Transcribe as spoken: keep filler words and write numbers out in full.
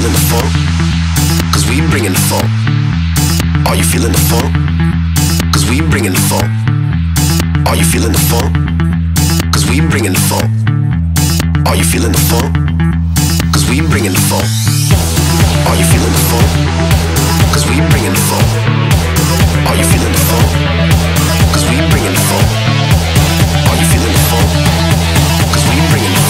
feeling the funk? Cause we bringing the funk. Are you feeling the funk? Cause we bringing the funk. Are you feeling the funk? Cause we bringing the funk. Are you feeling the funk? Cause we bringing the funk. Are you feeling the funk? Cause we bringing the funk. Are you feeling the funk? Cause we bringing the funk. Are you feeling the funk? Cause we bringing the funk.